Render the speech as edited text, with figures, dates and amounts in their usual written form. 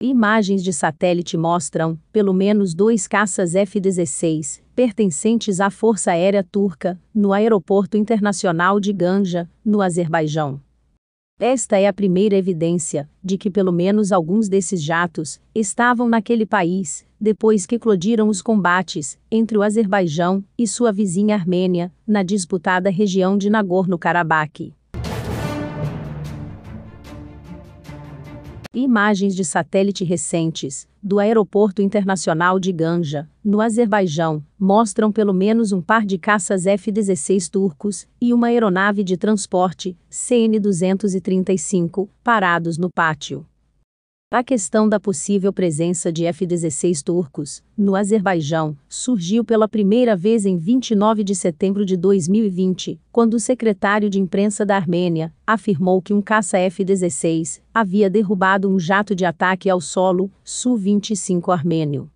Imagens de satélite mostram, pelo menos 2 caças F-16, pertencentes à Força Aérea Turca, no Aeroporto Internacional de Ganja, no Azerbaijão. Esta é a primeira evidência de que pelo menos alguns desses jatos estavam naquele país, depois que eclodiram os combates entre o Azerbaijão e sua vizinha Armênia, na disputada região de Nagorno-Karabakh. Imagens de satélite recentes, do Aeroporto Internacional de Ganja, no Azerbaijão, mostram pelo menos um par de caças F-16 turcos e uma aeronave de transporte, CN-235, parados no pátio. A questão da possível presença de F-16 turcos, no Azerbaijão, surgiu pela primeira vez em 29 de setembro de 2020, quando o secretário de imprensa da Armênia afirmou que um caça F-16 havia derrubado um jato de ataque ao solo Su-25 armênio.